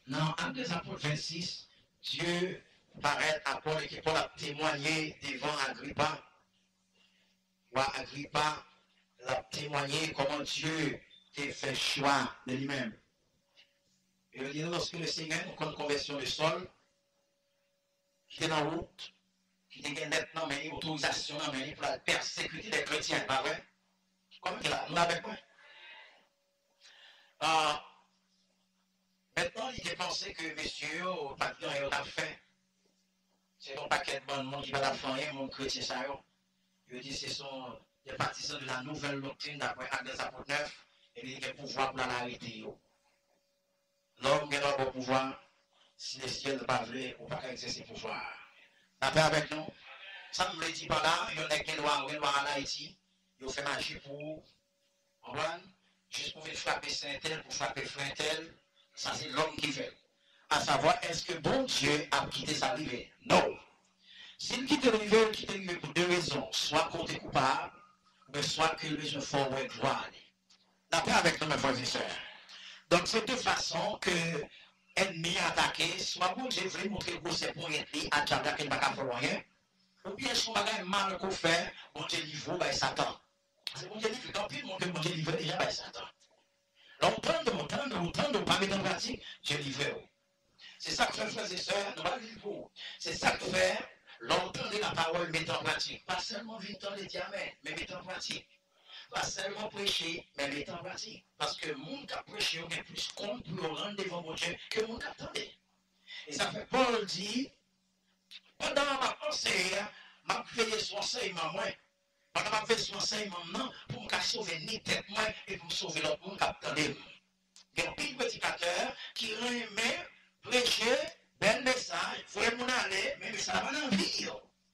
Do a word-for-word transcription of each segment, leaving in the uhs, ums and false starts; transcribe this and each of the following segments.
Dans Actes des Apôtres vingt-six, Dieu paraît à Paul et que Paul a témoigné devant Agrippa. Ou Agrippa a témoigné comment Dieu a fait choix de lui-même. Et il dit, lorsque le Seigneur, comme conversion de sol, qui est en route, qui est maintenant une autorisation pour la persécuter des chrétiens, pas vrai? Comme il a, nous avec moi. Euh, maintenant, il a pensé que monsieur, au patron, il a fait. C'est un paquet de bon monde qui va la faire, mon chrétien, ça. Il dit, ce sont des partisans de la nouvelle doctrine d'après Actes des Apôtres neuf, et il a le pouvoir pour l'arrêter. L'homme qui a le pouvoir, si le ciel ne pas voulu, on ne peut pas exercer le pouvoir. D'après avec nous, ça ne me dit pas là, il y a une loi, une loi en Haïti, il fait magie pour, comprendre, juste pour frapper Saint-Tel, pour frapper Frère-Tel, ça c'est l'homme qui fait. À savoir, est-ce que bon Dieu a quitté sa rivière? Non. S'il quitte la rivière, il quitte la rivière pour deux raisons, soit contre coupable, mais soit que lui se font droit. D'après avec nous, mes frères et sœurs. Donc, c'est de façon que l'ennemi a attaqué, soit bon Dieu voulait montrer que c'est pour être à Tchabda qu'il ne va pas faire rien, ou bien son bagage mal qu'on fait, bon Dieu livre by Satan. C'est bon Dieu livre, tant pis, mon Dieu livre déjà by Satan. Longtemps de longtemps de longtemps de pas mettre en pratique, Dieu livre. C'est ça que fait, frères et sœurs, nous allons vivre. C'est ça que fait, longtemps de la parole mettre en pratique. Pas seulement vingt ans de diamètre, mais mettre en pratique. Pas seulement prêcher, mais mettre en pratique. Parce que le monde qui a prêché, on est plus compte pour rendre devant mon Dieu que le monde qui attendait. Et ça fait Paul dit, pendant ma pensée, m'a fait son enseignement, moi. Pendant ma fait son enseignement, non, pour me sauver ni tête, moi, et pour me sauver l'autre monde qui attendait. Il y a un petit prédicateur qui remet prêcher, bel message, il faut mon aller, mais ça n'a pas d'envie.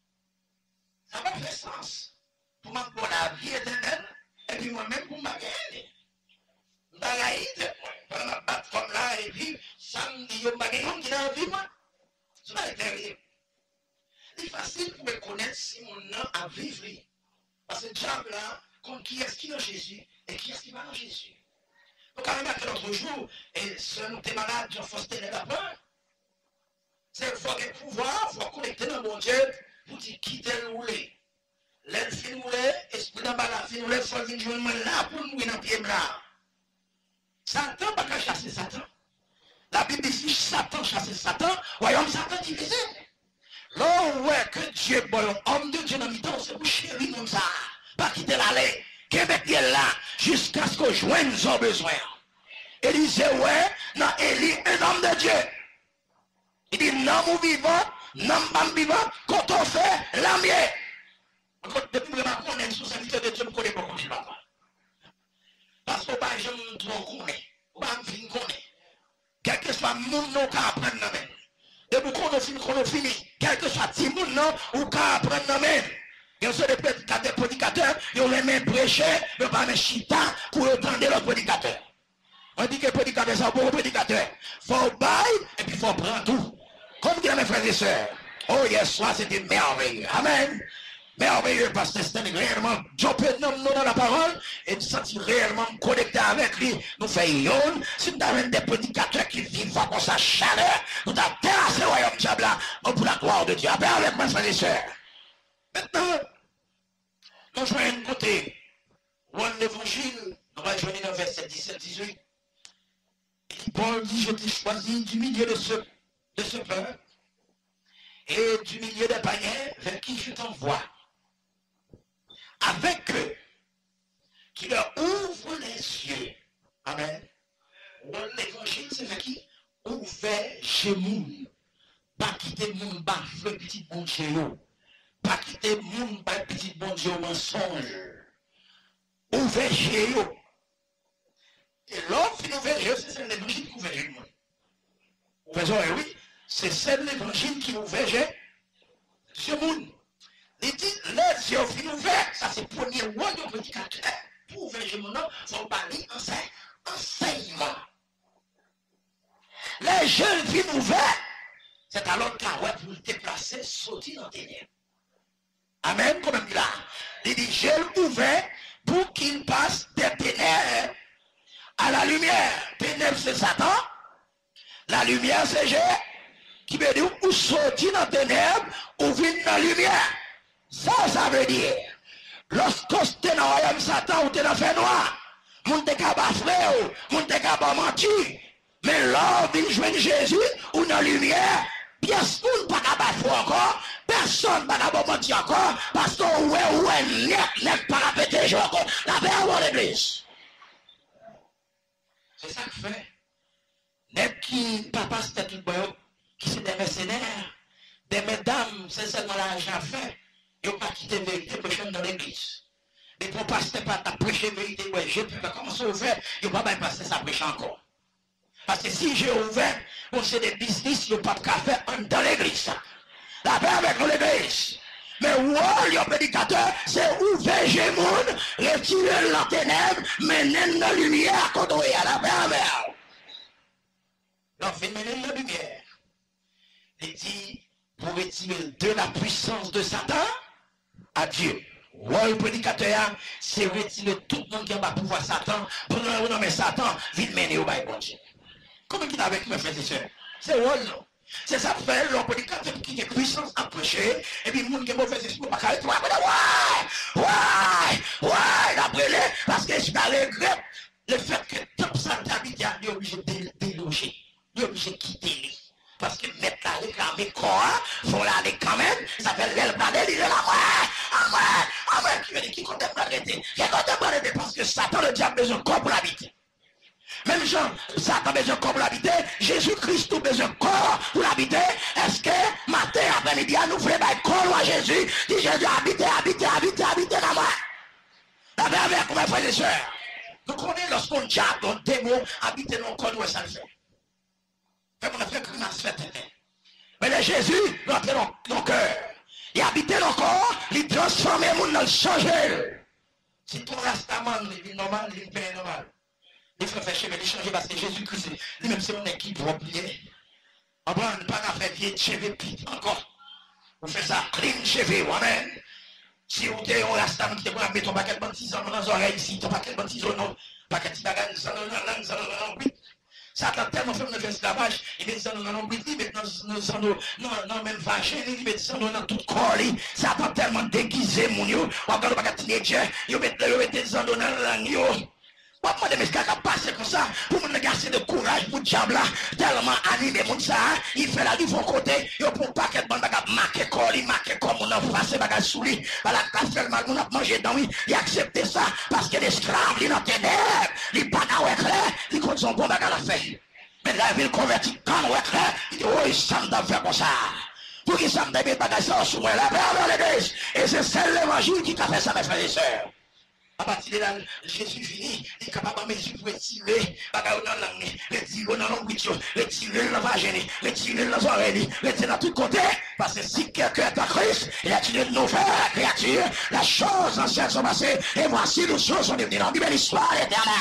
Ça n'a pas fait sens. Pour ma pour la vie éternelle, et puis moi-même pour ma gagner. Dans la idée, pendant ma battre comme là, et puis, ça me dit, je m'agagne, qui n'a envie, moi. Ça va être terrible. C'est facile pour me connaître si mon nom a vivre. Parce que le diable là, contre qui est-ce qui est dans Jésus et qui est-ce qui va dans Jésus. Donc, quand même, que l'autre jour, et si nous sommes malades, Jean Faustin est là-bas, c'est il faut qu'il pouvoir, il faut connecter dans mon Dieu pour dire quitter le rouler. L'aile fin rouler, esprit d'en bas la fin rouler, il faut venir jouer là pour nous dans le pied là. Satan n'a pas chasser Satan. La Bible dit Satan chasse Satan, voyons Satan divisé. Là, ouais, que Dieu, bon, homme de Dieu dans le temps, c'est pour chérir comme ça. Pas quitter l'allée. Québec est là, jusqu'à ce que joigne son besoin. Il disait, ouais, non, Élie, un homme de Dieu. Il dit, non, nous vivons, non, nous vivons, quand on fait, l'amier. Depuis que je connais sous serviteur de Dieu, je ne connais pas comment il va. Parce que je ne trop connais, je ne connais. Quel que soit le monde, nous qu'à apprendre dans même. Depuis qu'on a fini, qu'on a fini, quel que soit le monde, nous, ou qu'à apprendre dans même. Il y a des prédicateurs, prédicateurs, ils ont les mêmes prêchés, mais pas les chita pour entendre leur prédicateur. On dit que les prédicateurs sont pour les prédicateurs. Il faut bailler et puis il faut prendre tout. Comme disent mes frères et sœurs. Oh yes, ça c'était merveilleux. Amen. Merveilleux parce que c'était réellement jumper nous dans la parole et nous sentir réellement connecté avec lui. Nous faisons, si nous avons des prédicateurs qui vivent comme sa chaleur, nous avons terrassé le royaume diable pour la gloire de Dieu. Amen avec mes frères et sœurs. Maintenant, nous jouons un côté, on l'évangile, on va jouer dans le verset dix-sept dix-huit. Et Paul dit, je t'ai choisi du milieu de ce, de ce peuple et du milieu des païens vers qui je t'envoie. Avec eux, qui leur ouvre les yeux. Amen. L'évangile, c'est vers qui? Ouvert chez moun. Pas quitter moun, bas, le petit bon Dieu. Pas quitter moun, bas, petit bon Dieu mensonge. Ouvert chez eux. Et l'homme qui ouvert chez eux, c'est l'évangile qui ouvert chez moi. Ouvert, oui, c'est celle l'évangile qui ouvert chez moun. Il dit, les yeux fin ouverts, ça c'est le premier rôle de prédicateur. Pour ouvrir chez mon nom, il faut parler enseignement. Les jeunes fin ouverts, c'est alors qu'à ouais pour le déplacer, sortir dans les ténèbres. Amen, comme il dit là. Il dit, jeunes ouverts pour qu'il passe des ténèbres à la lumière. Ténèbres, c'est Satan. La lumière, c'est Jésus. Qui veut dire, ou sorti dans les ténèbres, ou vient dans la lumière. Ça, ça veut dire. Lorsque tu es dans le royaume Satan ou tu es dans le fait noir, moun te capable frère, moun te capable mentir. Mais là, vient joindre Jésus ou dans la lumière, pièce moun pas capable faire encore, personne pas capable mentir encore, parce que ouais, ouais, net, net, pas répéter jour encore. La paix avant l'église. C'est ça que fait. Net qui, papa, c'était tout bon, qui c'est des mercenaires, des mesdames, c'est seulement l'argent fait. Ils n'ont pas quitté la vérité prêcher dans l'église. Et pour passer pas ta prêcher la vérité, ouais, je peux pas commencer à ouvrir, ils n'ont pas bien passer ça prêcher encore. Parce que si j'ai ouvert, on sait des business, ils n'ont pas de café dans l'église. La paix avec l'église. Mais ouais, le prédicateur, c'est ouvert j'ai monde, retirer la ténèbre, mener la lumière quand on est à la paix avec. L'on fait mener la lumière. Il dit, pour retirer de la puissance de Satan à Dieu. Ouais, le prédicateur, c'est retirer tout le monde qui a pas pouvoir Satan, pour nous nommer Satan, vite mener au bail bon Dieu. Comment il est avec mes frères et sœurs? C'est rôle, non? C'est ça que fait le prédicateur qui a puissance à prêcher, et puis le monde qui a mauvais esprit, pas carré, ouais, ouais, ouais, d'après les, parce que je regrette le fait que tout ça d'habitude, il est obligé de déloger, il est obligé de quitter lui. Parce que mettre la réclamer quoi, faut l'aller quand même, ça fait l'aile bader, il est là, ouais, ah ouais, ah ouais, qui veut dire qui compte pas arrêter, qui compte pas arrêter, parce que Satan, le diable, besoin de corps pour l'habiter. Même Jean, Satan a besoin de corps pour l'habiter, Jésus-Christ a besoin de corps pour l'habiter. Est-ce que matin, après-midi, nous voulons mettre corps à Jésus, dit Jésus, habitez, habitez, habitez, habitez dans moi. La paix avec mes frères et sœurs. Nous connaissons lorsqu'on diable, on démon, habiter dans le corps, où ça le fait. Fait qu'on a fait grimace fait. Mais le Jésus, rentre dans nos cœurs. Il habite dans le corps, il transforme le monde dans le changer. Si ton rastaman, il est normal, il est normal. Il faut faire cheveux, il changer parce que Jésus-Christ, lui-même, c'est mon équipe propre. On prend pas qu'à faire vieux cheveux pit encore. On fait ça, clean cheveux, amen. Si vous êtes un rastaman qui te prend, mettre ton paquet de bâtissons dans les oreilles ici, ton paquet de bâtissons, non, paquet de bagages dans la langue, dans la langue, ça a tellement fait de l'esclavage, il met ça dans l'ombre, il met dans même vagin, il met ça dans tout corps, ça a tellement déguisé, mon yo, on regarde pas qu'à teenager, il met ça dans la langue, pas moi de mes cas passer comme ça, pour me garder de courage pour le diable là, tellement animé mon ça, il fait la vie de côté, il pour pas qu'elle bande bagarre marqué corps, il marqué comme on a passé bagarre sous lui, la casse mal on a mangé dans lui, il accepté ça parce que l'esclave il dans ténèbres, il pas à clair, il compte son bon bagarre à faire. Mais la ville convertie quand ouais clair, il dit oh ça me doit faire comme ça. Pour qu'il ça me doit bagarre ça sous moi là, vers l'église, et c'est celle l'évangile qui a fait ça mes frères et sœurs. À partir de là, Jésus fini, il est capable de mesure pour retirer, bagaille dans la langue, retirer dans l'ombrition, retirer dans la vagine, retirer dans les oreilles, retirer dans tous côtés. Parce que si quelqu'un est en Christ, il a une nouvelle créature, les choses anciennes sont passées, et voici les choses sont devenues dans une histoire éternelle.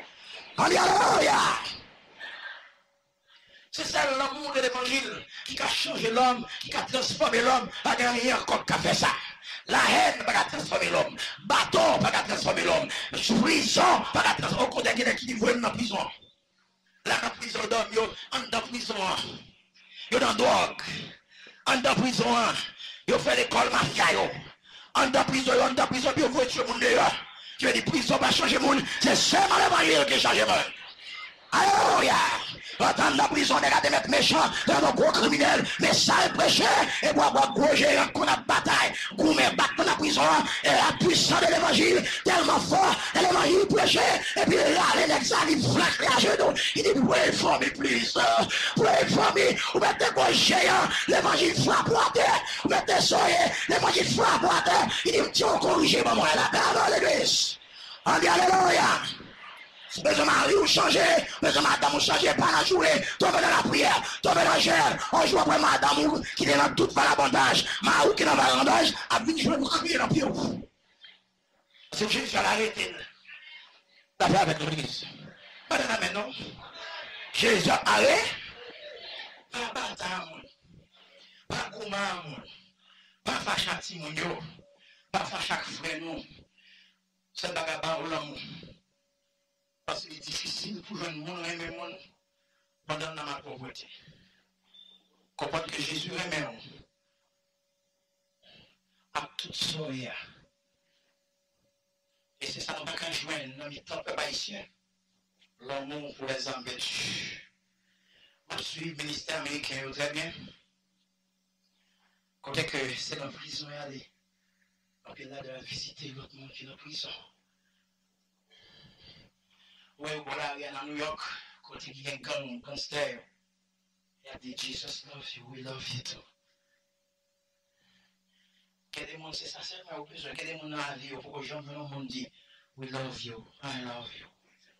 Alléluia! C'est ça l'amour de l'évangile qui a changé l'homme, qui a transformé l'homme, pas rien encore qui a fait ça. La haine pas transformer l'homme. Bâton pas transformer l'homme. Prison pas transformer. Au côté de qui vont dans la prison. Là, dans la prison d'homme, yo, en dans la prison. Yo dans la drogue. En dans la prison. Yo fait l'école mafia. Yo. En dans la prison, yo, en dans la prison, puis yo voit tout le monde dehors. Tu veux dire, prison pas changer le monde. C'est seulement l'évangile qui change le monde. Alléluia! Attendre la prison, regarder mettre méchant, dans nos gros criminels, mais ça est prêché, et pour avoir gros géant qu'on a bataille, qu'on met battre dans la prison, et la puissance de l'évangile, tellement fort, et l'évangile prêché, et puis là, les examens, ils flaquent les genoux, il dit, pray for me, please, pray for me, ou mettez gros géant, l'évangile frappe à terre, ou mettez soyez, l'évangile frappe à terre, il dit, tiens, corrigez maman, elle a perdu l'église. On dit, alléluia! Besoin de mari ou changer, besoin de madame ou changer, pas la journée, tomber dans la prière, tomber dans le gel, on joue après madame qui est dans toute vagabondage, mari qui est dans le vagabondage, a vu jouer pour crier dans le pied. C'est Jésus à l'arrêter. T'as fait avec l'église. Pas dans la main, non? Jésus arrête, pas bâtard, pas gourmand, pas fâchati, pas fâchak frère, non. C'est vagabond ou l'homme. Parce qu'il est difficile pour un monde, un monde, pendant ma pauvreté. Comprendre que Jésus remet à toute soirée. Et c'est ça qu'on va quand joindre dans les temps haïtiens. L'amour pour les âmes battues. Je suis le ministère américain très bien. Côté que c'est dans la prison et aller. Donc là de visiter l'autre monde qui est en prison. Oui, voilà, il y a à New York, côté qui y a un gang, gangster. Il y a des Jesus love you, we love you too. Quel est mon c'est ça seulement au besoin, quel est mon dans la vie, pour que les gens me disent we love you, I love you.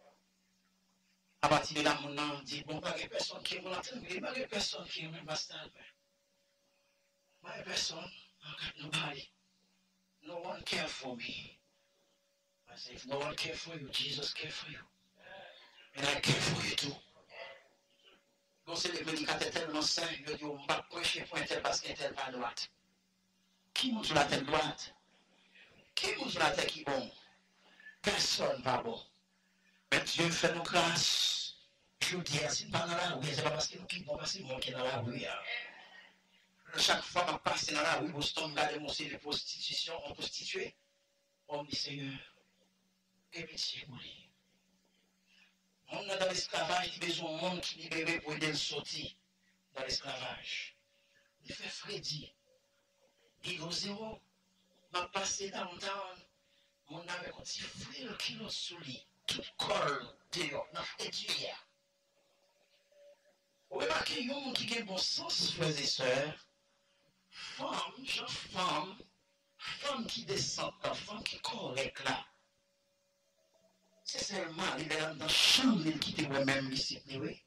À partir de là, mon nom dit, bon, pas de personne qui est mon attendre, il n'y a pas de personne qui est mon bastard. Pas de personne, nobody. No one cares for me. I say, if no one cares for you, Jesus cares for you. And I care for you too. Donc, c'est les prédicateurs tellement saints, ils disent, on va prêcher pour un tel parce qu'un tel va à droite. Qui monte sur la tête droite? Qui monte sur la tête qui est bon? Personne pas bon. Mais Dieu fait nos grâces. Je vous dis, c'est pas dans la rue, c'est pas parce que nous qui bon, parce que moi qui est dans la rue. Chaque fois que je passe dans la rue, Boston, je regarde mon C V prostitution, en prostituée. On me dit, Seigneur, aie pitié pour lui. On est dans l'esclavage, il a besoin de monde qui libéré pour aider le sortir dans l'esclavage. Il fait Freddy. Il au zéro. m'a passé downtown. Mon avec un petit frère qui l'a sous lui. Tout colle dehors. N'a fait du hier. Vous remarquez, il y a un monde qui a bon sens, frères et sœurs. Femme, jeune femme, femme qui descend, femme qui correcte là. C'est seulement, il est dans la chambre qui te voit même ici, oui.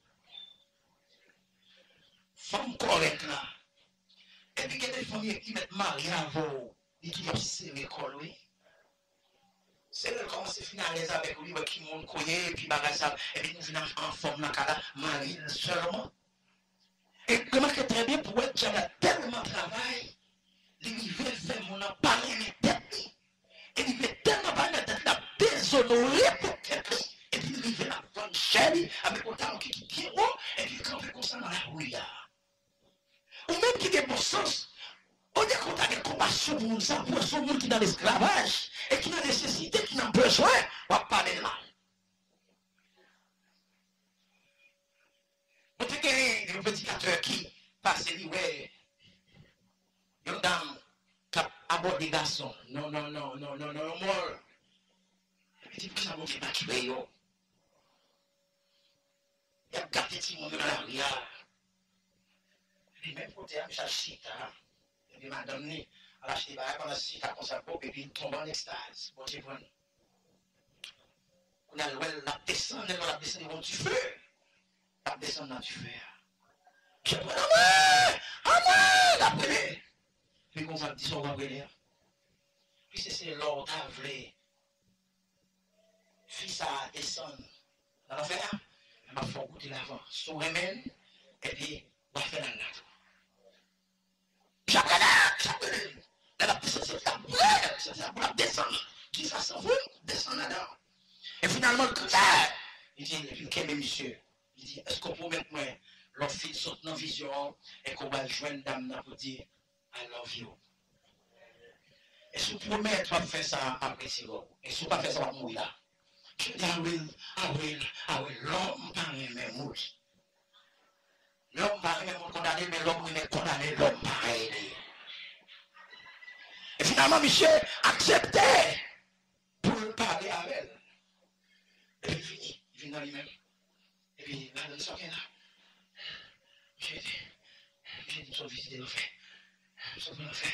Femme correcte là. Et puis, il y a des familles qui mettent mariage avant, ils toujours serré col, oui. C'est là comment c'est finalisé avec lui, qui monte couillé, et puis bagage et puis nous venons en forme dans la marie seulement. Et remarquez très bien, pour être déjà tellement de travail, il veut faire mon appareil mes têtes. Et il veut tellement pas mettre tête là, déshonoré pour tête. Et puis il veut la prendre chérie, avec autant qui qui est haut, et puis quand on fait comme ça dans la rue. Ou même qui a bon sens. On est content de compassion pour nous, ça, pour ce monde qui est dans l'esclavage, et qui a nécessité, qui a besoin, on va parler de mal. On te gagne un prédicateur qui passe et dit, ouais, une dame qui a abordé des garçons. Non, non, non, non, non, non, moi. Il dit, pour ça, mon Dieu, pas tuer, yo. Il a gâté tout le monde dans la rue. Et même côté, il a acheté ça. Et puis, madame, elle a acheté ça, elle a acheté ça comme ça, et puis il tombe en extase. Bon, tu vois. On a la descente, la descente, ils vont du feu. La descente dans du feu. Je prends la main, la main, la brûlée. Puis qu'on va dire, on va brûler. Puis c'est l'ordre à vraier. Fils à descendre dans l'enfer, elle va faire goûter l'avant. Sous remède, et puis, on va faire la natte. J'appelle, j'appelle. Elle a descendu, c'est ça, pour la descendre. Qui ça s'en fout, descendre là-dedans. Et finalement, le cancer, il dit, il dit, quel est monsieur? Il dit, est-ce qu'on peut mettre moi, leur fille saute dans la vision, et qu'on va joindre dame pour dire, I love you. Et si vous promettez, tu vas faire ça après, c'est bon. Et si vous ne pas faire ça, vous va mourir là. Je dis, I will, I will, I will, l'homme pas aimer mourir. L'homme pas aimer mourir condamné, mais l'homme aimer condamné, l'homme pas aimer. Et finalement, monsieur acceptait pour parler avec elle. Et puis il finit, il vient dans lui-même. Et puis là, il sort là. J'ai dit, j'ai dit, je vais visiter l'enfer. Je vais l'enfer.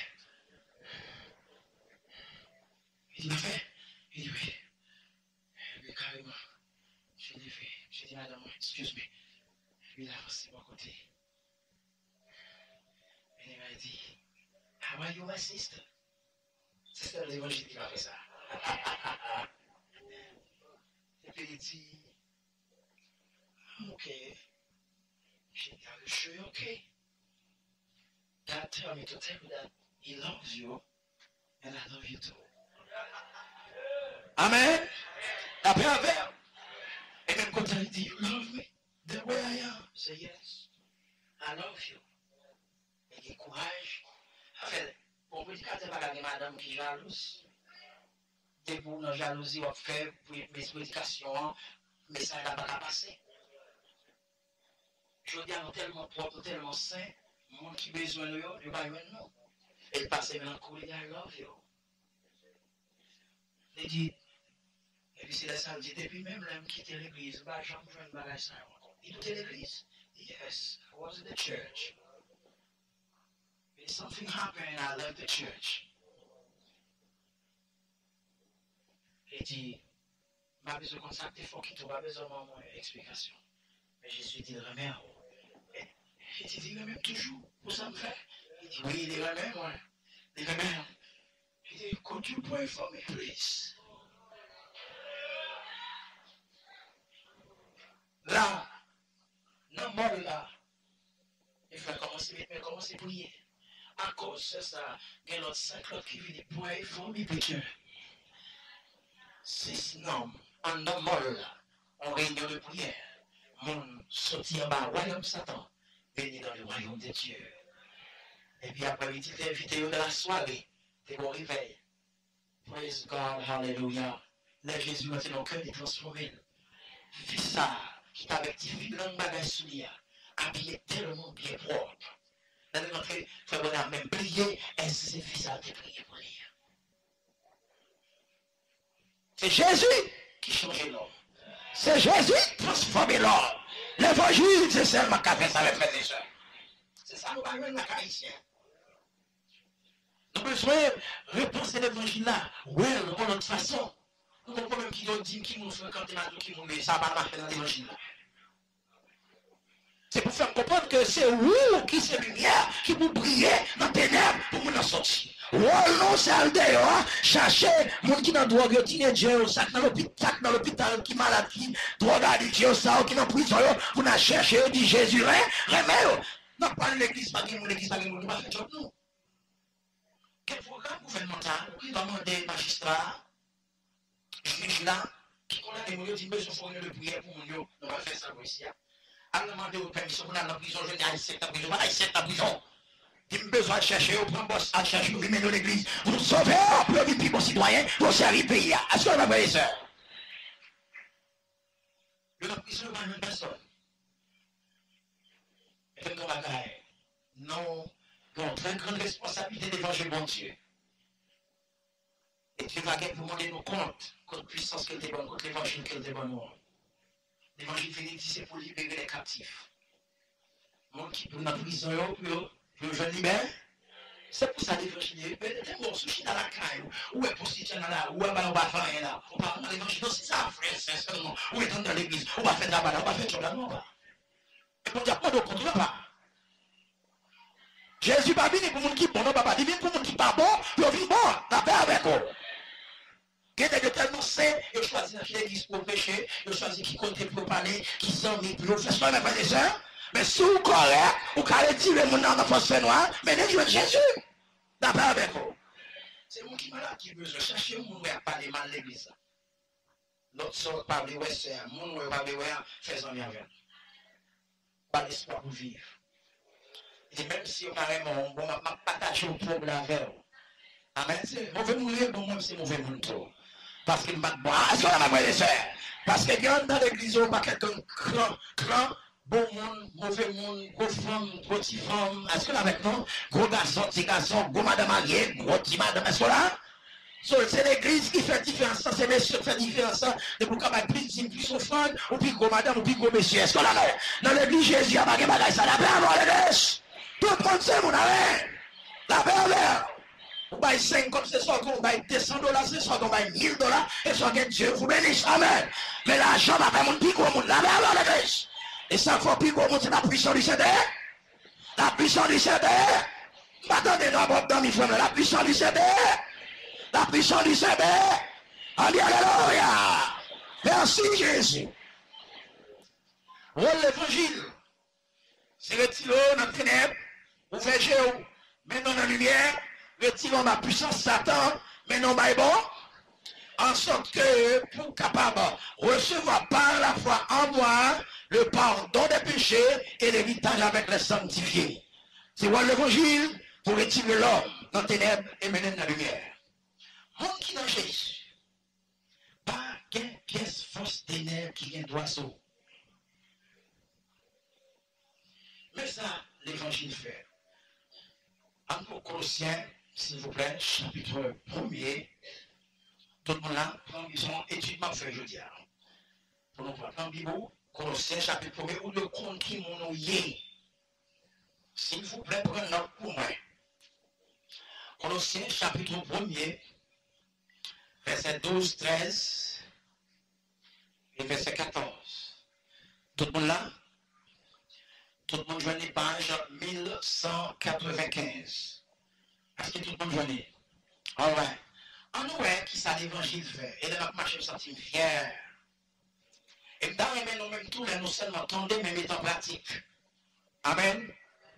Il dit, l'enfer? Il dit, oui. Et puis carrément, j'ai dit, oui. J'ai dit, madame, excuse me. Et puis il a avancé de mon côté. Et il m'a dit, how are you, my sister? C'est l'évangile qui m'a fait ça. Et puis il dit, I'm okay. J'ai dit, are you sure you're okay? God tell me to tell you that he loves you and I love you too. Amen. Après un verbe. Et même quand il dit, you love me, The way I am, say yes. I love you. Et courage. En fait, pour vous dire que pas madame qui jalouse. Dès pour la jalousie, on fait pour mes prédications, mais ça n'a pas passé. Je dis à tellement propre, tellement saint, mon qui besoin de eux, il va y non. Et passe maintenant, I love you. Il dit, et puis c'est la salle dit, depuis même l'homme quitter l'église, bah, j'en veux un bagage ça. Il quittait l'église? Yes, I was in the church. But something happened and I left the church. Il dit, ma besoin de contacter, il faut qu'il trouve besoin de mon explication. Mais Jésus dit, remets. Il dit, il remet toujours. Pour ça me fait? Il dit, oui, il remet, moi. Il remet. Il dit, could you pray for me, please? Là, non, moi, là, il faut commencer, mais commencer à prier. À cause de ça, il y a l'autre cinq autres qui viennent pray for me, preacher. Six noms, en nom là, en réunion de prière, mon sorti en bas, royaume Satan, béni dans le royaume de Dieu. Et puis après, il t'est invité dans la soirée, t'es bon réveil. Praise God, hallelujah. Là, Jésus m'a fait dans le cœur, il est transformé. Fais ça, qui t'a avec tes filles, langue bagage sous l'ia, habillé tellement bien propre. Là, il m'a fait, frère Bonheur, même prier, est-ce que c'est fils ça qui prié pour lui? C'est Jésus qui change l'homme. C'est Jésus qui transforme l'homme. L'évangile, c'est seulement qu'a fait ça avec frères et sœurs. C'est ça, nous va même la haïtien. Nous avons besoin de repenser l'évangile là. Ouais, de notre façon. Nous avons quand même qui nous dit qui nous fréquente dans qui nous met. Ça va marcher dans l'évangile là. C'est pour faire comprendre que c'est vous qui c'est lumière, qui vous brillez dans les ténèbres pour nous en sortir. Ou non, c'est al dehors, chercher moun qui dans drogue, teenager, sac dans l'hôpital, dans l'hôpital, qui malade, qui drogue addiction, ça, qui dans prison, vous n'a cherché, dit Jésus, rien, remède. Non, pas l'église, pas l'église, pas l'église, pas l'église, nous. Quel programme gouvernemental qui demande des magistrats, juges là, qui connaissent les moyens, dit, mais je faut de prière pour nous, on va faire ça ici. À demander aux permissions pour aller en prison, je dis, à sept en prison, à sept en prison. Il a besoin de chercher, au prend boss, à chercher, vous venez dans l'église, vous nous sauvez, pour le plus bon citoyen, pour servir le pays. Est-ce que vous avez ça? Il y a une prison par une personne. Et comme on va non, ils ont très grande responsabilité devant le bon Dieu. Et tu vas pour demander nos comptes, contre puissance qu'elle te donne, contre l'évangile qu'elle te donne. L'évangile finit, c'est pour libérer les captifs. Mon qui pour la prison, pour le jeune libère. C'est pour ça l'évangile. Peut-être bon sushi dans la caille, ou est prostitué dans la, ou est on va faire là. On va faire l'évangile, c'est ça, frère, c'est seulement. Ou est dans l'église, on va faire là-bas, on va faire tout là-bas. Et pour dire, pas de contre pas. Jésus va venir pour les gens qui bon, non, papa. Il vient pour les gens qui pas bon, il vient bon, la paix avec eux. Quelqu'un de tellement saint, il choisit l'église pour pécher, il choisit qui compte pour parler, qui s'en met pour faire ça, mais des sœurs. Mais si vous correct, vous allez dire le monde dans la force noire, mais les jouer Jésus. La paix avec eux. C'est moi qui malade qui besoin chercher mon ouais parler mal l'église. L'autre sort parler ouais c'est mon ouais parler ouais faisons bien avec. Pas l'espoir pour vivre. Et même si on paraît mon bon m'a partager au problème avec eux. Amen. C'est mauvais mourir bon moi c'est mauvais monde trop. Parce qu'il m'a bon, est-ce qu'on a des sœurs? Parce que quand dans l'église on pas quelqu'un cran cran bon monde, mauvais monde, gros femme, gros petit femme, est-ce que là avec nous, gros garçon, petit garçon, gros madame mariée, gros petit madame, est-ce que là? C'est l'église qui fait différence, c'est messieurs qui fait différence, de pour qu'on ait plus de plus offrande, ou puis gros madame, ou puis gros monsieur, est-ce que là, dans l'église Jésus, il y a pas de bagaille, ça la paix avant l'église. Tout le monde sait, mon ami, la paix avant. Vous baillez cinq comme ce soir, vous baillez deux cents dollars, ce soir, vous baillez mille dollars, et ce soir, que Dieu vous bénisse, amen. Mais l'argent va faire mon pico, mon la paix avant l'église. Et ça faut plus qu'on monte la puissance du Seigneur. La puissance du Seigneur. M'attendez dans votre dans mes frères, la puissance du Seigneur. La puissance du Seigneur. Alléluia. Merci Jésus. Rôle l'évangile. C'est retirer notre ténèbres. Ouvert Jéhu. Maintenant dans la lumière. Retirons ma puissance Satan. Maintenant, bah bon. en sorte que pour capable recevoir par la foi en moi le pardon des péchés et l'héritage avec les sanctifiés. C'est voir l'évangile pour retirer l'homme dans les ténèbres et mener dans la lumière. Monde qui dans Jésus, pas quelle pièce fausse ténèbres qui vient d'oiseau. Mais ça, l'évangile fait. En Colossiens, s'il vous plaît, chapitre premier. Tout le monde là, ils sont étudiants fait jeudi. Pour nous prendre un Bible, Colossiens chapitre premier, ou le compte qui m'ont yé. S'il vous plaît, prenez note pour moi. Colossiens chapitre premier, verset douze, treize et verset quatorze. Tout le monde là? Tout le monde joignait page mille cent quatre-vingt-quinze. Est-ce que tout le monde joignait? All right. En nous, qui ça l'évangile fait, et là, je me sens fier. Et dans les mains, nous même tous, nous seulement entendons, mais mettons en pratique. Amen.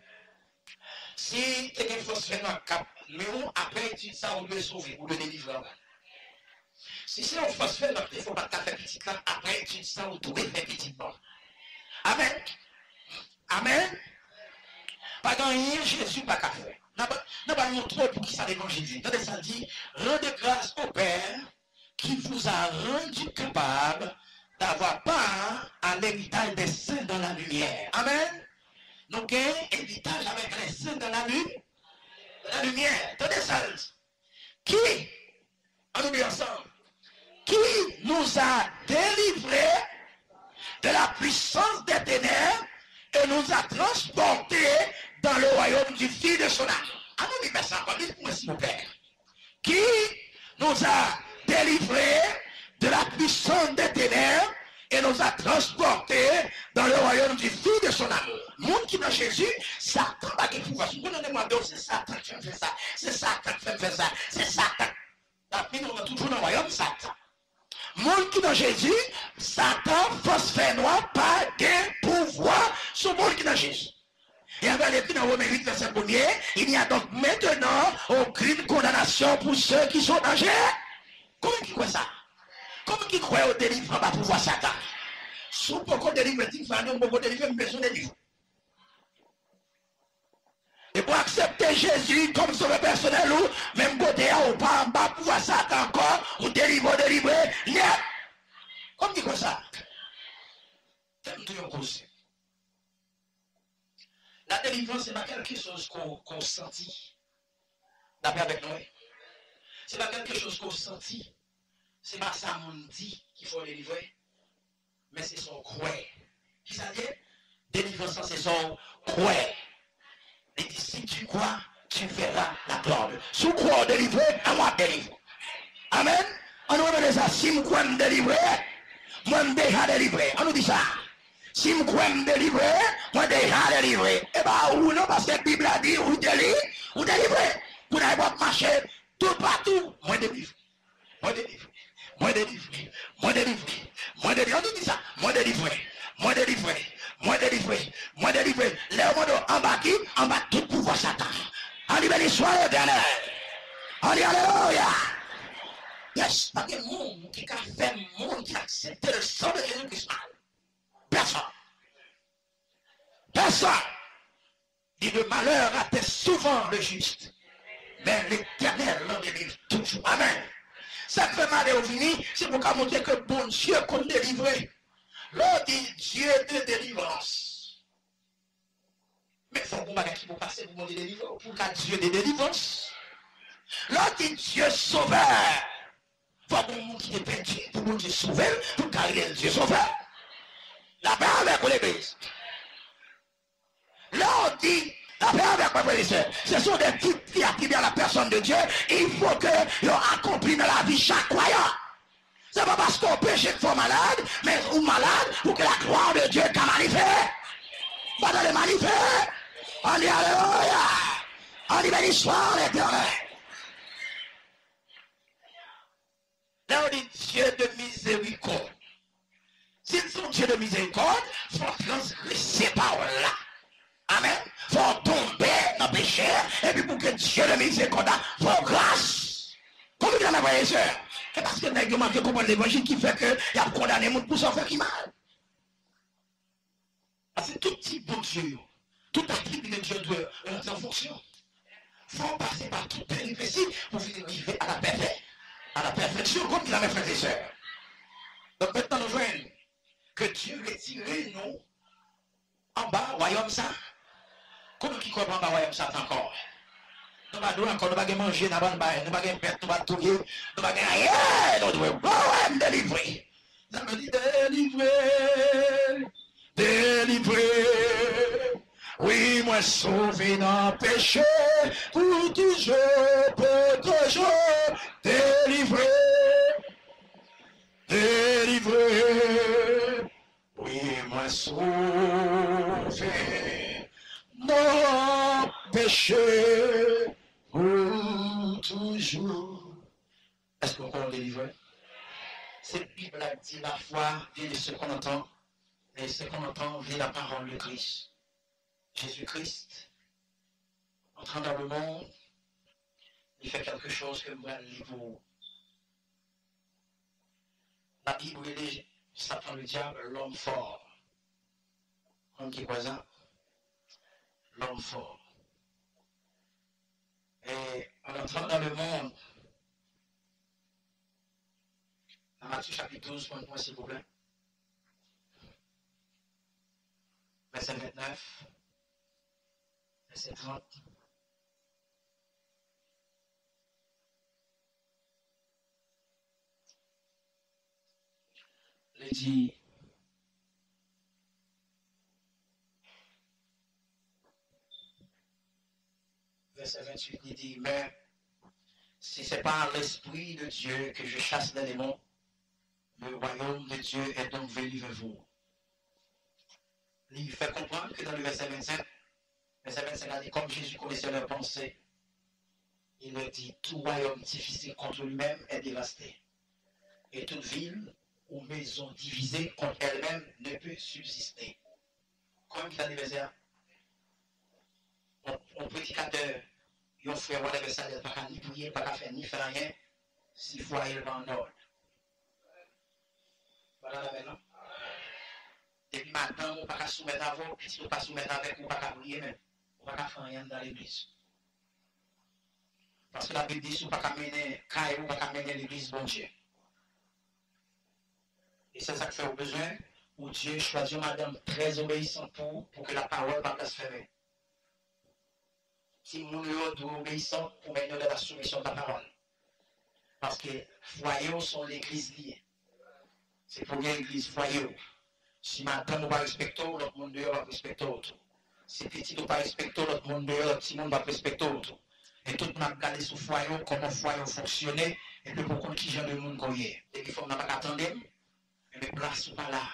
Si tu as une fausse fait dans le cap, nous, après étude ça, on doit sauver, ou le délivrer. Si c'est une fausse fait, il ne faut pas faire petit là, après étude ça, on doit faire petit là. Amen. Amen. Pas dans rien, Jésus pas qu'à faire. Nous pas montrer pour qui ça l'évangile dit. Attendez, ça dit, rendez grâce au Père qui vous a rendu capable d'avoir part à l'héritage des saints dans la lumière. Amen. Nous avons un héritage avec les saints dans la lumière. La lumière. Attendez ça. Qui, on nous dit ensemble, qui nous a délivrés de la puissance des ténèbres et nous a transportés dans le royaume du Fils de son amour. Ah non, mais ça, dites-moi s'il vous plaît. Qui nous a délivrés de la puissance des ténèbres et nous a transportés dans le royaume du Fils de son amour. Monde qui dans Jésus, Satan va qui pouvoir. Vous nous demandez, c'est Satan qui fait ça, c'est Satan qui fait ça, c'est Satan. Après, nous sommes toujours dans le royaume Satan. Monde qui dans Jésus, Satan, force fait noir, pas de pouvoir sur le monde qui dans Jésus. Et avec les dans Romains huit, verset premier, il y a donc maintenant aucune condamnation pour ceux qui sont en danger. Comment qui croit ça? Comment qui croit au délivrement par pouvoir Satan? Si vous pouvez délivrer, si vous pouvez délivrer, besoin de délivrer. Et pour accepter Jésus comme sauveur personnel, ou même côté ou pas en bas pouvoir Satan encore, ou délivrer, délivrer, yeah. Comment qui croit ça? C'est toujours cause. La délivrance, ce n'est pas quelque chose qu'on qu sentit. D'après avec nous. Ce n'est pas quelque chose qu'on sentit. Ce n'est pas ça qu'on dit qu'il faut délivrer. Mais c'est son croix. Qui ça dit? Délivrance, c'est son croix. Il dit, si tu crois, tu verras la gloire. Si tu crois délivrer, on va délivrer. Amen. On nous dit ça. Si je crois me délivrer, moi je déjà délivré. On nous dit ça. Si je crois me délivrer, moi déjà délivré. Eh bien, ou non, parce que la Bible a dit, ou délivrer, ou délivrer. Vous n'avez pas marché tout partout. Moi délivré. Moi délivré. Moi délivré. Moi délivré. Moi délivré. On nous dit ça. Moi délivré. Moi délivré. Moi délivré. Moi délivré. Les hommes en bas qui, en bas tout pouvoir Satan. On dit béni soit l'éternel. On dit alléluia. Yes, parce que le monde qui a fait le monde qui a accepté le sang de Jésus-Christ. Personne. Personne. Dit le malheur atteint souvent le juste. Mais l'éternel l'en délivre toujours. Amen. Ça fait mal au fini, c'est pour montrer que bon Dieu qu'on délivrer. L'on dit Dieu de délivrance. Mais il faut qu'on va qui pour passer pour mon délivrance. Pour qu'à Dieu de délivrance. L'on dit Dieu sauveur. Il faut qu'on montre qui est perdu pour mon Dieu sauveur. Pour qu'il est Dieu sauveur. La paix avec l'église. L'on dit la paix avec mes frères et sœurs. Ce sont des titres qui attribuent à la personne de Dieu. Il faut que l'on accomplisse dans la vie chaque croyant. Ce n'est pas parce qu'on péche une fois malade, mais ou malade pour que la gloire de Dieu t'a manifesté. Pas dans les manifestes. On dit alléluia. On dit béni soit l'éternel. Là on dit Dieu de miséricorde. S'ils sont Dieu de miséricorde, il faut transgresser ces paroles-là. Amen. Il faut tomber dans le péché. Et puis pour que Dieu de miséricorde, il faut grâce. Comment dit mes frères et sœurs? C'est parce que nous avons manqué comprendre l'évangile qui fait que il a condamné les gens pour s'en faire qui mal. Parce que tout type de Dieu, tout attribut de Dieu doit entrer en fonction. Il faut passer par toute péripétie pour finir arriver à la perfection, à la perfection comme il a mes frères et sœurs. Donc maintenant nous voyons que Dieu retire nous en bas, royaume ça. Comment qui comprend en bas, royaume ça encore? Nous ne pouvons encore pas manger, nous ne pouvons pas nous ne pouvons pas tout, nous ne pouvons pas rien, nous devons pas me délivrer. Ça me dit délivrer, délivrer. Oui, moi sauvé dans le péché, pour toujours, pour toujours, délivrer, délivrer. Oui, moi sauvé dans le péché, pour toujours. Est-ce qu'on peut délivrer? Cette Bible a dit la foi vient de ce qu'on entend, et ce qu'on entend vient de la parole de Christ. Jésus-Christ, entrant dans le monde, il fait quelque chose que moi, il vous. La Bible, il est, Satan le diable, l'homme fort. L'homme qui est voisin, l'homme fort. Et en entrant dans le monde, dans Matthieu chapitre douze, point s'il vous plaît. Verset vingt-neuf. Verset trente. Il dit, verset vingt-huit, il dit, mais si ce n'est pas l'Esprit de Dieu que je chasse les démons, le royaume de Dieu est donc venu vers vous. Il fait comprendre que dans le verset vingt-cinq, verset vingt-cinq a dit, comme Jésus connaissait leurs pensées, il leur dit, tout royaume difficile contre lui-même est dévasté. Et toute ville ou maison divisée contre elle-même ne peut subsister. Comme il a dit, verset un prédicateur, il offre un adversaire, il ne peut pas ni prier, pas faire ni faire rien, si foyer va en ordre. Voilà la maintenant. Depuis maintenant, on ne peut pas soumettre à vous, puis si on ne peut pas soumettre avec, on ne peut pas prier même. On ne peut pas faire rien dans l'église. Parce que la Bible dit, on ne peut pas mener, quand on ne peut pas mener l'église, bon Dieu. Et c'est ça que fait au besoin, où Dieu choisit une madame très obéissante pour, pour que la parole ne pas blasphémer. Si nous sommes obéissants pour mener de la soumission de la parole. Parce que foyers sont l'église liée. C'est pour l'église foyer. Si madame ne va pas respecter, l'autre monde dehors va respecter l'autre. Si petit ne va pas respecter, l'autre monde dehors, l'autre petit monde va respecter l'autre. Et tout le monde a regardé sur le foyer, comment le foyer fonctionne, et puis pour qu'on qui genre de monde qu'on y est. Et puis il faut qu'on n'a pas attendre, mais place ou pas là.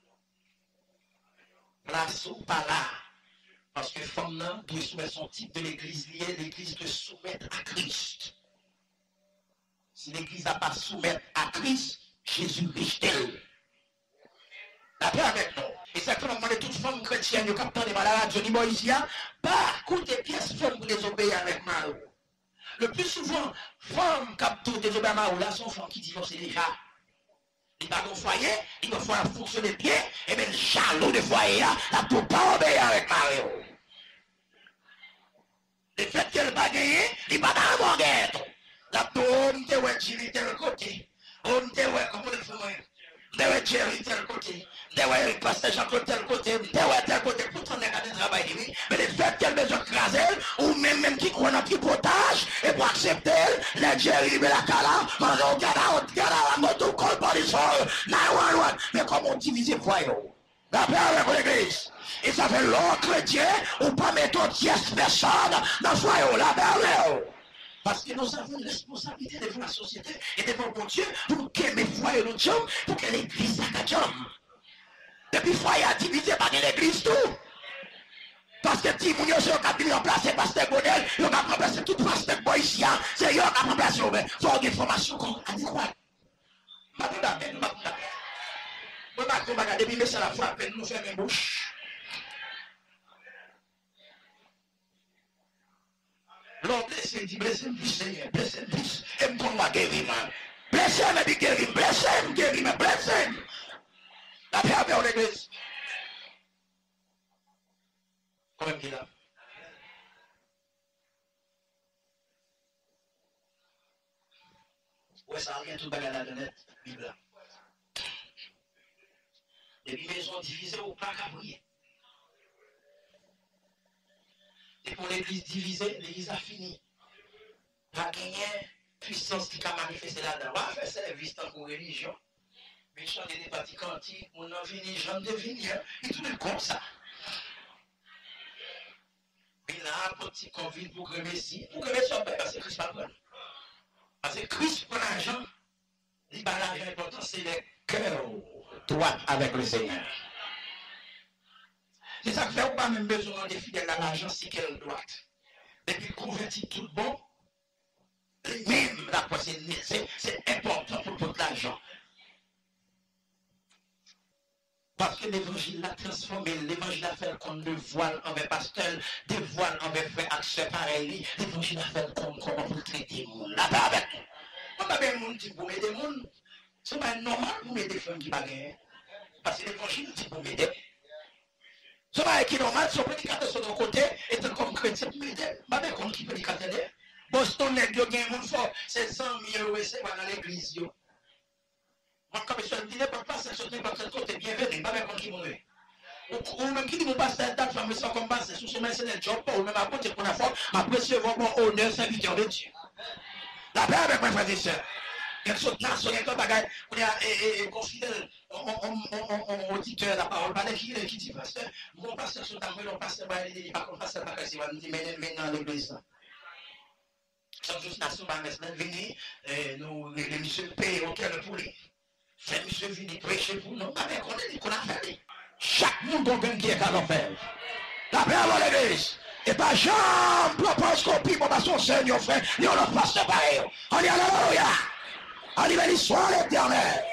Place ou pas là. Parce que femme doit soumettre son type de l'église liée, l'église doit soumettre à Christ. Si l'église n'a pas soumettre à Christ, Jésus riche d'elle. La paix avec nous. Et c'est que nous demandons toutes femmes chrétiennes, nous captons des malades, je dis moi ici, pas coûter pièces femmes pour désobéir avec Maro. Le plus souvent, femmes captons désobéir à Maro, là sont femmes qui divorcent déjà. Il va dans le foyer, il va faire fonctionner bien, et bien le jaloux de foyer, là, la pour pas obéir avec Maro. Le fait qu'elle va gagner, il va dans la guerre. La tourne, te ouais, Jimmy, tel côté. On te ouais, comment le fait? Te ouais, Jerry, tel côté. Te ouais, Pasteur Jean-Claude, tel côté. Te ouais, tel côté. Pourtant, on a gardé le travail, mais le fait qu'elle besoin de craser, ou même, même qui croit dans le tripotage, et pour accepter, les Jerry, mais la cala, on regarde, on regarde, la moto, col, par les sols, neuf un un. Mais comment on divise le foyer? La paix avec l'église. Et ça fait l'autre chrétien, ou pas mettre tierce personne dans le foyer, la paix avec. Parce que nous avons une responsabilité devant la société et devant mon Dieu pour que mes foyers nous jambes, pour que l'église a jambes. Depuis le foyer a divisé par l'église tout. Parce que si vous avez remplacé Pasteur Bonel, vous avez remplacé tout Pasteur Boïsia, c'est eux qui ont remplacé. Il faut avoir une information adéquate. Je ne vais pas vous dire. Je ne vais pas vous dire. Depuis que c'est la foi, nous fermons les bouches. L'homme blessé dit, blessez-moi plus, Seigneur, blessez-moi plus. Et me donne ma guérison. blessé, mais puis guéri, blessé, guéri, mais blessé. La paix avec l'église. Comment il a? Ouais, ça revient tout bagarre la net, Bible. Les maisons divisées ou pas qu'à prier. Et pour l'église divisée, l'église a fini. Pas gagner puissance qui a manifesté là-dedans. On va faire service tant pour religion. Mais chanter des parties cantiques, on a fini, j'en devine, et tout est comme ça. Et là, petit convite pour que Messie, pour que Messie soit parce que Christ pas prend. Parce que Christ prend l'argent, il bat l'argent important, c'est le cœur droit avec le Seigneur. C'est ça que fait ou pas même besoin de fidèles à l'argent, c'est qu'elle droite. Depuis converti tout bon, même la fois c'est important pour tout l'argent. Parce que l'évangile l'a transformé, l'évangile a fait comme le voile envers pasteur, des voiles envers frère accès pareil, l'évangile a fait comme comment vous traitez les gens. Là, pas avec nous. On va bien les gens qui vous mettez les gens. C'est pas normal pour mettre des femmes qui ne pas gagner. Parce que l'évangile dit pour m'aider. Ce n'est pas qui normal, si on prédicateur sur notre côté, étant comme chrétien, pour m'aider. Je ne sais pas qui prédicateur est. Boston n'est pas gagné, mon fort, c'est cent mille euros, c'est dans l'église. Moi, comme je dis, ne pas passer sur n'importe quel côté, bienvenue, pas même qui mourir. Ou même qui dit, mon pasteur, date, je me sens comme pasteur, sous ce mercenaire, job, ou même à côté, pour la fois, m'apprécier mon honneur, serviteur de Dieu. La paix avec mes frères et sœurs. Quelque chose de national, comme bagaille, on est confidèle, on auditeur la parole, pas qui qui dit pasteur, mon pasteur sur ta main, mon pasteur, il dit, par contre, pasteur, pas qu'il va me dire, mais dans l'église. Chaque jour, nation, va venir, nous, les messieurs payent au cœur pour lui. C'est monsieur venu prêcher pour nous, mais on est dit qu'on a fait. Chaque monde comprend qui est qu'à l'enfer. La paix avant l'église. Et pas Jean propose qu'on prie pour son Seigneur, frère, ni on ne passe pas. On dit alléluia. On dit l'histoire l'éternel.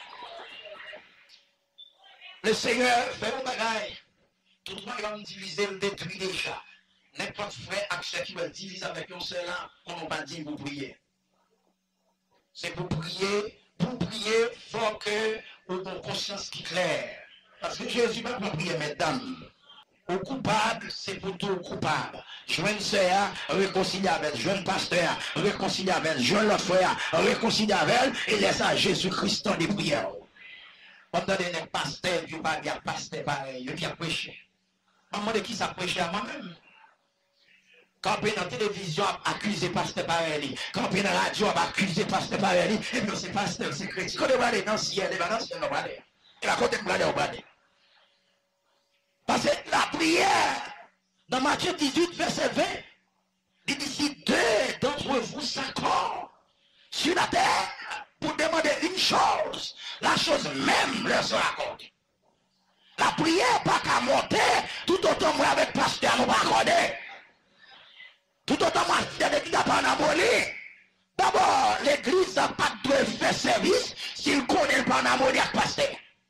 Le Seigneur fait un bagaille. Tout le monde va me diviser, le détruit déjà. N'importe frère, accès qui va diviser avec un seul là, on n'a pas dit pour prier. C'est pour prier. Pour prier, il faut que vous ayez une conscience qui est claire. Parce que Jésus ne va pas prier, mesdames. Au coupable, c'est pour tout coupable. Jeune sœur, réconcilier avec elle. Jeune pasteur, réconcilier avec elle. Jeune le frère, réconcilier avec elle. Et laisse à Jésus-Christ dans les prières. On donne un pasteur, il n'y a pas de pasteur pareil, il y a prêché. Je me demande qui ça prêché à moi-même. Quand on est dans la télévision, accusé pasteur pareil. Quand on est dans la radio, accusé pasteur pareil. Et puis c'est pasteur, c'est chrétien. Quand on va aller dans le ciel, on va dans le ciel, on va aller. Et la côté de on va aller. Parce que la prière, dans Matthieu dix-huit, verset vingt, il dit si deux d'entre vous s'accordent sur la terre pour demander une chose, la chose même leur sera accordée. La prière pas qu'à monter, tout autant moi avec pasteur, nous pas accorder. Tout autant moi, il y a des qui n'ont pas enamoré. D'abord, l'église n'a pas de faire service s'il connaît pas enamoré avec pasteur.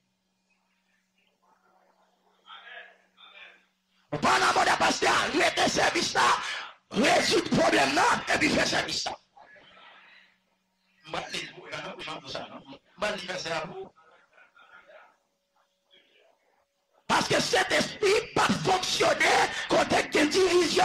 On pas enamoré avec pasteur, arrêtez service là, résout le problème là, et puis fait service là. Parce que cet esprit pas fonctionner contre une division.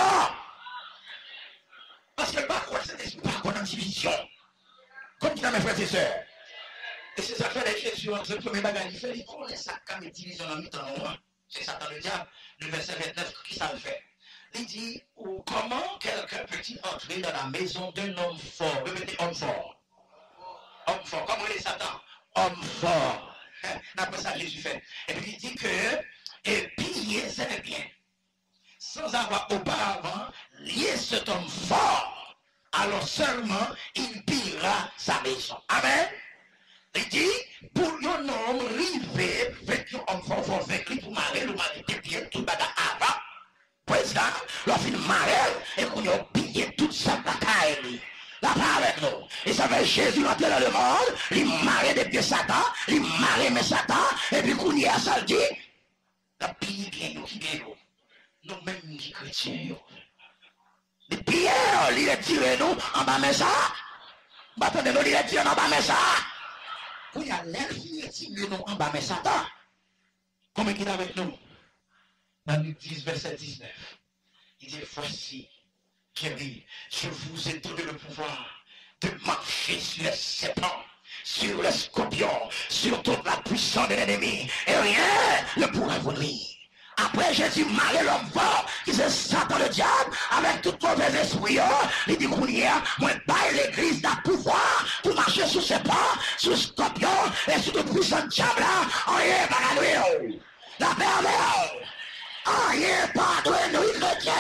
Parce que par contre, cet esprit pas contre une division. Comme dit dans mes frères et sœurs. Et c'est ça que fait Jésus entre le premier bagage. Il fait, il connaît ça comme une division en mi-temps. C'est Satan le diable, le verset vingt-neuf, qui ça le fait. Il dit, ou comment quelqu'un peut-il entrer dans la maison d'un homme fort? Répétez, homme fort. Homme fort. Comment il est Satan? Homme fort. D'après ça, Jésus fait. Et puis il dit que, et piller ses biens, sans avoir auparavant lié cet homme fort, alors seulement il pillera sa maison. Amen. Il dit, pour un homme rivé, avec un homme fort, fort, avec lui, pour marrer, le mari de bien, tout le bagage avant. Président, l'homme marrer, et qu'on a pillé toute sa bataille. Là, pas avec nous. Et ça fait Jésus entrer dans le monde, il marre des pieds Satan, il marre mes Satan, et puis qu'on y a ça le dit, la pille bien nous qui bien nous. Nous mêmes qui chrétiens. Les pierres, il est tiré nous en bas mais ça. Attendez, nous les tirer en bas, mais ça. Où il y a l'air qui retire nous en bas, mais Satan. Comment il est avec nous? Dans Luc dix, verset dix-neuf. Il dit, voici, j'ai dit, je vous ai donné le pouvoir de marcher sur les serpents, sur les scorpions, sur toute la puissance de l'ennemi, et rien ne pourra vous nuire. Après Jésus malé l'homme fort, qui c'est Satan le diable, avec tout mauvais esprit, il dit qu'on y a, moi baille l'église d'un pouvoir pour marcher sur ses pas, sur scorpion et sur toute puissance diable là, rien pas de nuire. La pervers, rien pas de nuire chrétien.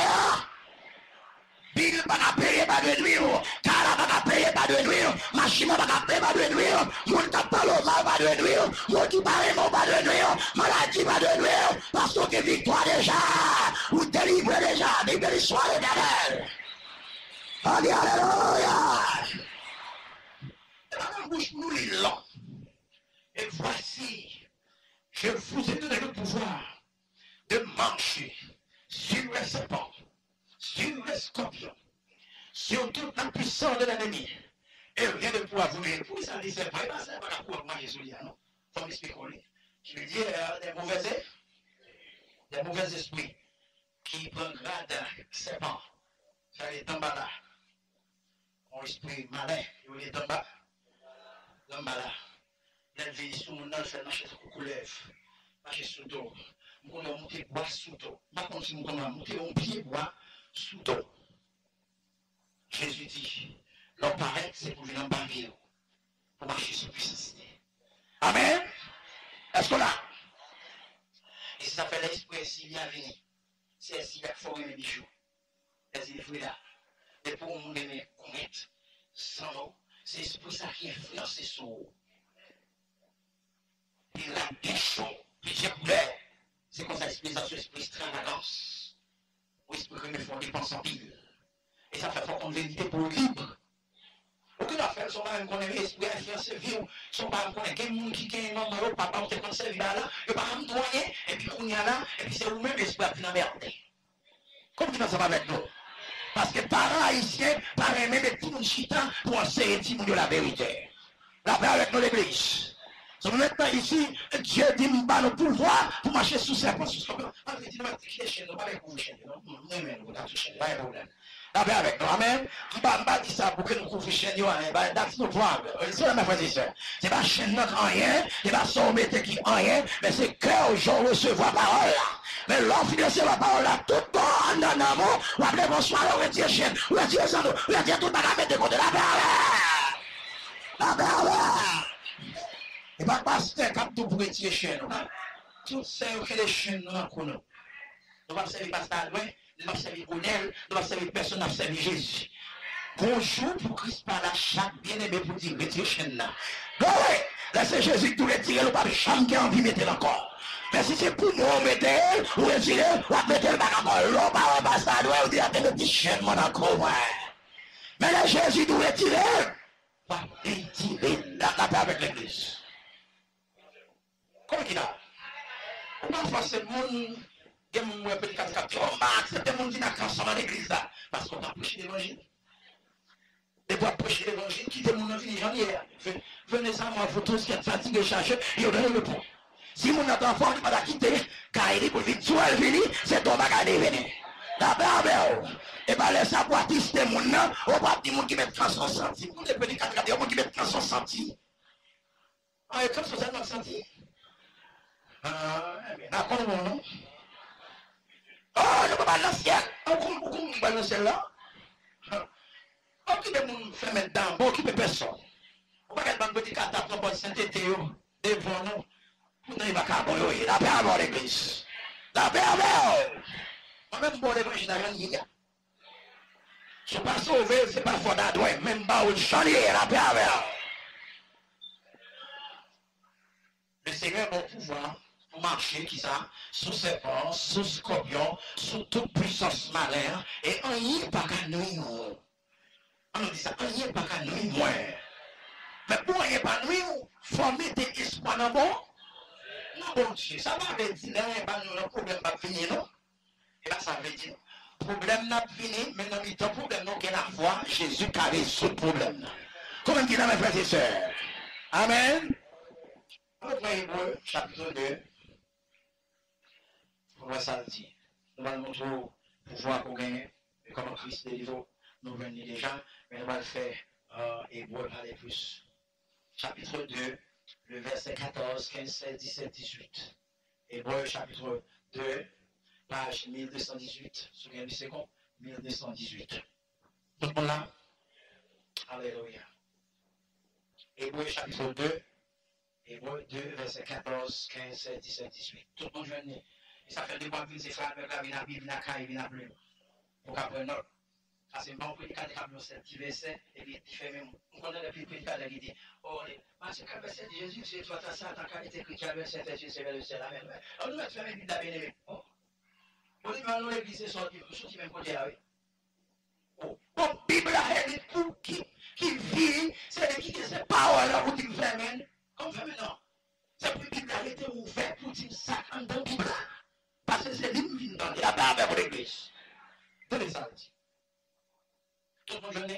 Bill pas payer pas de nuire, Cara pas payer pas de nuire, machine pas payer pas de nuire, mon tapalo pas de nuire, mon qui paraît pas de nuire, maladie pas de nuire, parce que victoire déjà, ou délivré déjà, libéré soit l'éternel. Alléluia. Dans la bouche nous les langues. Et voici, je vous ai donné le pouvoir de marcher sur les serpents, sur les scorpions, sur toute la puissance de l'ennemi. Et rien de pouvoir vous dire. Pour ça, c'est pas ça, pas pour moi, Jésus, non? Faut m'expliquer. Je lui dis, des mauvais, des mauvais esprits qui prennent grade serpent. Ça est en bas là. Mon esprit malin, il est en bas. En bas là. Il vit sous mon âge, il marche sur le coulève, marche sous le dos. Je vais monter bois sous le dos. Par contre, si je vais monter un pied bois sous le dos. Jésus dit, l'homme paraît, c'est pour venir en bas pour marcher sur puissance. Amen. Est-ce qu'on a? Et ça fait l'esprit s'il y a venu. C'est s'il y a foré mes bijoux. Les il là. Et pour nous les commettre, sans nous, c'est l'esprit ça qui influence sur nous. Il a des choses, plusieurs couleurs. C'est comme ça l'esprit ça sur l'esprit extravagance. Ou l'esprit que nous font dépenser en pile. Et ça fait fort en vérité pour libre. Aucune affaire, son parents connaît l'esprit influencé vie, son parents connaît quel monde qui gagne non non papa on te conseille là là, et pas me doyer et puis on y a là et puis c'est vous-même l'esprit a fini merde. Comme ça va avec nous. Parce que parents haïtiens, parents même des petits chita pour enseigner petit monde de la vérité. La paix avec nous l'église. Donc maintenant ici, Dieu dit nous pas le pouvoir pour marcher sous serpent sous serpent. On dit nous pas toucher chez nous, pas avec vous chez nous. Non, mais nous pas toucher, pas de problème. La paix avec nous, amen. On ne va pas dire ça pour que nous couvrions chez nous, that's no problem. C'est la même chose. C'est pas chez nous rien, c'est pas son métier qui rien, mais c'est que je recevoir la parole là. Mais l'offre de recevoir la parole là, tout le monde en amour, ou après bonsoir, on retire chien, on retire ça, on retire tout le monde à mettre de côté la paix. La paix. Et pas pasteur comme tout pour retirer chien. Tout ça, que les chiens nous en connaissent. Nous va servir pasteur loin. Nous avons servi Brunel, nous avons servi personne, nous avons servi Jésus. Bonjour pour Christ par la chaque bien-aimé pour dire, retirez chaîne là. Oui, laissez Jésus tout retirer, nous pas de chambre qui a envie de mettre encore. Mais si c'est pour nous mettre, vous retirez, vous mettez le bac encore. L'homme pas pas ça, vous dites, attendez le petit chaîne, mon encore. Mais là, Jésus nous retirer, va retirer la paix avec l'église. Comment qu'il a? On va faire ce monde. Il y a un petit quatre-quatre, on va accepter mon dîner dans l'église là. Parce qu'on va prêcher l'évangile. Et pour prêcher l'évangile, quittez mon avis, j'en ai. Venez ça, moi, faut tous qui êtes fatigués, chercher, et on donne le pont. Si mon enfant qui va quitter, car il est pour vite, soit elle vient, c'est ton bagage de venir. La barbe, et bien laissez à boire tester mon nom, on va dire mon qui met trois cents centimes. Vous les petits quatre-quatre, on qui met trois cents centimes. Ah, et comme ça, ça m'a senti. Ah, mais d'accord, mon nom. Oh, je ne peux pas dans le ciel. Comment on va dans le ciel là? On qui peut nous faire maintenant, on qui peut personne. On va faire un petit catapult pour sainteté devant nous. Pour nous, il va pas bon, la paix avant l'église. La paix avant. Moi-même, bon, l'évangile n'a rien dit. Je ne suis pas sauvé, ce n'est pas fort d'adouer, même pas où je la paix avant. Le Seigneur a bon pouvoir. Pour marcher, qui ça, sous serpent, sous scorpion, sous toute puissance malin, et on n'y est pas qu'à nous. On nous dit ça, on n'y est pas qu'à nous, moins. Mais pour on n'y est pas nous, il faut mettre espoir dans bon. Non, bon Dieu, ça va veut dire, le problème va finir, non? Et là, ça veut dire, le problème n'a pas fini, mais dans le temps, le problème n'a qu'à la foi, Jésus qui a résolu le problème. Comment dit dans mes frères et sœurs? Amen. Notre Hébreu, chapitre deux, on voit ça le dit. Nous allons montrer le pouvoir qu'on gagne, et comment Christ délivre, nous venons déjà, mais nous allons le faire, euh, Hébreu parler plus. Chapitre deux, le verset quatorze, quinze, seize, dix-sept, dix-huit. Hébreu, chapitre deux, page mille deux cent dix-huit, souvenez du second, mille deux cent dix-huit. Tout le monde là? Alléluia. Hébreu, chapitre deux, Hébreu deux, verset quatorze, quinze, seize, dix-sept, dix-huit. Tout le monde jeune. Et ça fait deux mois que c'est frère avec la vie, la Bible, la caille, la plume. Pour qu'on prenne note. Parce que bon, pour les cas de camion, c'est un petit verset, et puis il fait même. On connaît le plus cas de l'idée. Oh, parce que le verset de Jésus, c'est toi, ça, tant qu'à être écrit, le verset de Jésus, c'est le ciel. Amen. On nous met faire même Bible bien-aimé. Oh. On dit, nous, l'église, c'est sorti, sorti même côté là, oui. Oh, bon, Bible, elle est pour qui, qui vit, c'est qui qui se parole là pour qu'il fait, amen. Comme fait maintenant. C'est pour qu'il a été ouvert pour dire ça en dans Bible. Parce que c'est lui qui vient dans la barbe pour l'église. Tenez ça, dit. Tout le monde jeune.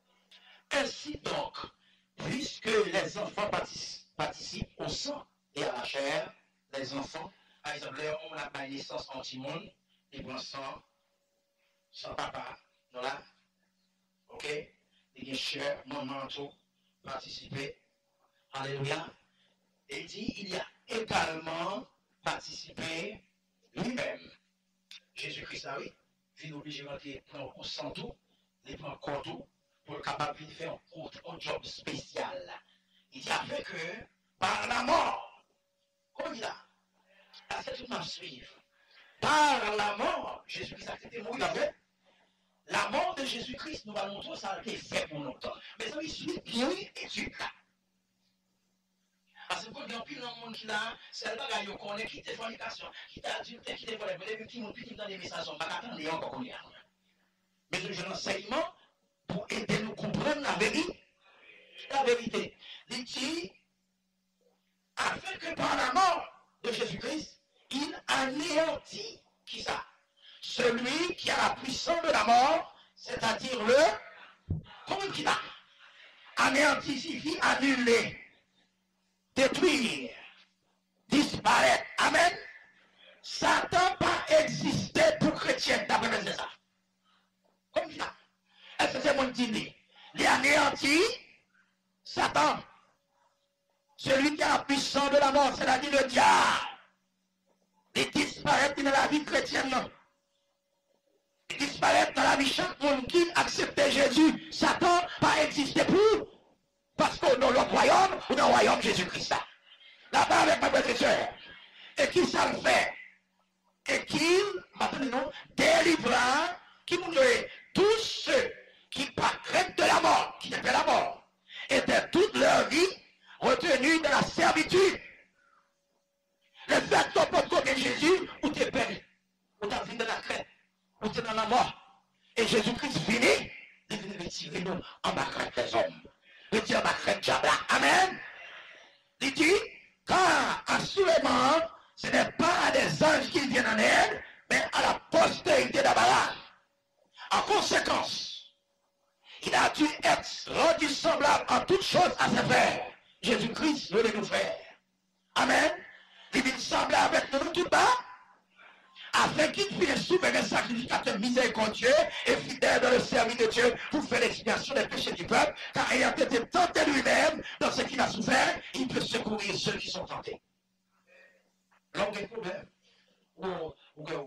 Ainsi donc, puisque les enfants participent au sang et à la chair, les enfants, par exemple, on a pas naissance anti-monde, ils prennent sang, sans papa, non là, ok, ils ont chair, maman, tout, participer, alléluia, et il dit, il y a également participé lui-même, Jésus-Christ, ah oui, il est obligé de rentrer, prendre au sang tout, il prend corps tout, pour être capable de faire un, un job spécial. Il dit après que, par la mort, comment il a? Là, c'est tout le monde suivre. Par la mort, Jésus-Christ a été mort, il a fait. La mort de Jésus-Christ, nous allons montrer ça a été fait pour longtemps. Mais ça, il suit bien étude là. Parce que quand il y a un plus de monde qui là, c'est le bagage qu'on connaît, qui était fornication, qui était adulte, qui était volé, mais qui m'ont pu dans des messages, on va attendre et encore qu'on y a. Mais je l'enseignement pour aider nous à comprendre la vérité. La vérité. Il dit, afin que par la mort de Jésus-Christ, il anéantit qui ça? Celui qui a la puissance de la mort, c'est-à-dire le, comment il a? Anéanti signifie annuler, détruire, disparaître. Amen. Satan pas existé pour chrétien, d'après c'est ça. Comme ça. Est-ce que c'est mon dit? Il est anéanti, Satan. Celui qui a la puissance de la mort, c'est-à-dire le diable. Il disparaît dans la vie chrétienne. Non. Il disparaît dans la vie chaque monde qui accepte Jésus. Satan pas existé pour. Parce que dans le royaume, ou dans le royaume Jésus-Christ. Là-bas avec ma frère et soeur. Et qui ça le fait? Et qui, maintenant, délivrant, qui nous dit, tous ceux qui par crainte de la mort, qui n'étaient la mort, étaient toute leur vie retenus dans la servitude. Le fait qu'on peut connaître Jésus, ou t'es perdu, ou t'as fini dans la crainte, ou t'es dans la mort. Et Jésus-Christ finit, il vient retirer nous en bas crainte des hommes. Retirer en bas crainte diable. Amen. Il dit, car assurément, ce n'est pas à des anges qui viennent en aide, mais à la postérité d'Abraham. En conséquence, il a dû être rendu semblable en toutes choses à ses frères. Jésus-Christ veut nous faire. Amen. Il vient semblable avec nous tout bas, afin qu'il puisse soumettre un sacrificateur miséricordieux et fidèle dans le service de Dieu pour faire l'expiation des péchés du peuple, car ayant été tenté lui-même dans ce qu'il a souffert, il peut secourir ceux qui sont tentés. Là, on a un problème.